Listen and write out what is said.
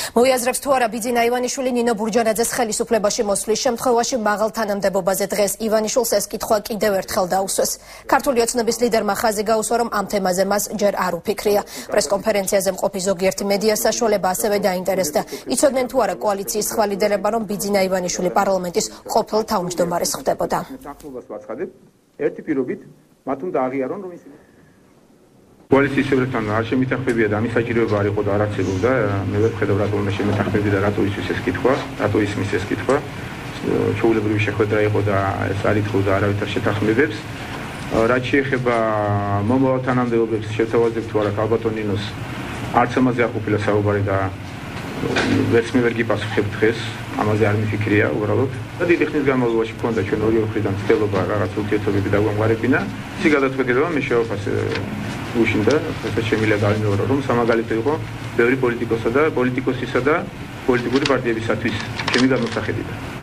მოიაზრებს თუ არა ბიძინა ივანიშვილი ნინო ბურჯანაძეს ხელისუფლებაში მოსვლის შემთხვევაში მაღალ თანამდებობაზე დღეს ივანიშვილს ეს კითხვა კიდევ ერთხელ დაუსვეს. ქართული ოცნების ლიდერმა ხაზი გაუსვა, რომ ამ თემაზე მას ჯერ არ უფიქრია. პრეს-კონფერენციაზე მყოფი ზოგიერთი მედია-საშუალება ასევე დაინტერესდა. იცოდნენ თუ არა კოალიციის სხვა ლიდერებმა, რომ ბიძინა ივანიშვილი პარლამენტის ყოფილ თავმჯდომარეს ხდებოდა. ერთი პირობით მათ უნდა აღიარონ, რომ კოალიციის წევრებთან არ შემეთანხმებია და ამის საჭიროება არ იყო და არ არსებობდა. მე ვერ ვხედავ რატომ უნდა შემეთანხმებინა და რატო ისმის ეს კითხვა, რატო ისმის ეს კითხვა. ჩვეულებრივი შეხვედრა იყო და ეს არ ითხოვდა არავითარ შეთანხმებებს. რაც შეეხება მომავალ თანამდებობებს შევთავაზებ თუ არა ქალბატონ ნინოს არც ამაზე არ ყოფილა საუბარი და ვერც მე ვერ გიპასუხებ დღეს, ამაზე არ მიფიქრია უბრალოდ. და დიდი ხნის განმავლობაში მქონდა ჩვენ ორივე მხრიდან ცდილობა რაღაც ურთიერთობები დაგვამყარებინა. ისე გადაწყვეტილება მე შევაფასე უშინდა, ესე შემიძლია გავიმეორო, რომ სამაგალითო იყო ბევრი პოლიტიკოსისა და პოლიტიკური პარტიებისათვის ჩემი გამოსახედიდან.